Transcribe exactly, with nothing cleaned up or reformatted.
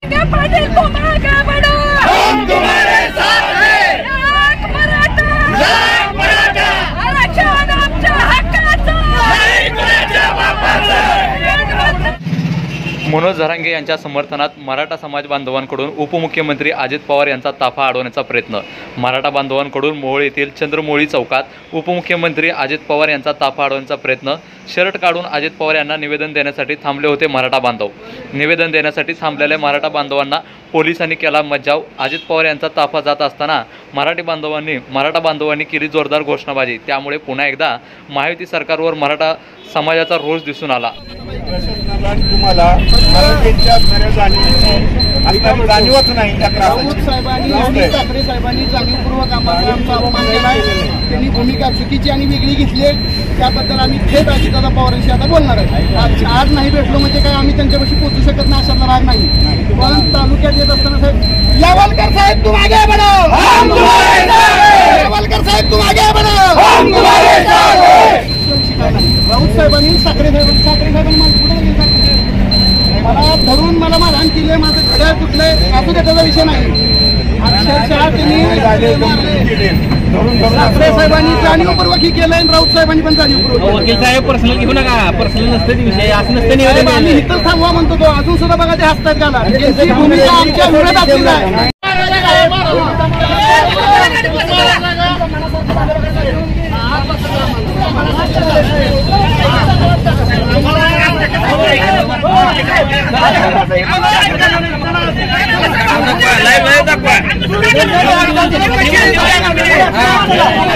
पाटील तुम आगे बढ़ो, हम तुम्हारे साथ हैं। लाख मराठा, लाख मराठा, आरक्षण आमच्या हक्काचं, नाही कुणाच्या बापाचं। मनोज जरांगे यांच्या समर्थनात मराठा समाज बांधवांकडून उपमुख्यमंत्री अजित पवार यांचा ताफा अडवण्याचा प्रयत्न। मराठा बांधवांकडून मोहोळ येथील चंद्रमौळी चौकात उपमुख्यमंत्री अजित पवार यांचा ताफा अडवण्याचा प्रयत्न। शर्ट काढून अजित पवार यांना निवेदन देण्यासाठी थांबले होते मराठा बांधव। निवेदन देण्यासाठी थांबलेल्या मराठा बांधवांना पोलिसांनी केला मज्जाव। अजित पवार यांचा ताफा जात असताना मराठी बांधवांनी मराठा बांधवांनी केली जोरदार घोषणाबाजी। त्यामुळे पुन्हा एकदा महायुती सरकारवर मराठा समाजाचा रोष दिसून आला। तुम्हाला मराठीच्या जाणीवच नाही। साहेबांनी ठाकरे साहेबांनी जाणीवपूर्वक आम्हाला आमचा अपमान केला आहे। त्यांनी भूमिका चुकीची आणि वेगळी घेतली आहे। त्याबद्दल आम्ही थेट अजितदादा पवारांशी आता बोलणार आहे। आज आज नाही भेटलो म्हणजे काय आम्ही त्यांच्यापाशी पोहोचू शकत नाही असा राग नाही। पण तालुक्यात येत असताना साहेब यावलकर साहेब तुम आगे बढ़ो, हम तुम्हारे साथ हैं। यावलकर साहेब तुम आगे बढ़ो, हम तुम्हारे साथ हैं। राऊत साहेबांनी साखरे साहेबांनी साखरे साहेबांनी मला कुठे मला धरून मला मारहाण केली, माझं घड्याळ कुठले असू दे त्याचा विषय नाही। अक्षरशः त्यांनी साखरे साहेबांनी जाणीवपूर्वक ही केलंय, राऊत साहेबांनी पण जाणीवपूर्वक। वकील साहेब पर्सनल घेऊ नका, पर्सनल नसते विषय असं नसतं। आम्ही इथं थांबवा म्हणतो तो अजून सुद्धा बघा ते हसतात गाला। त्यांची भूमिका आमच्या विरोधात आहे। लाईव्ह दाखवा।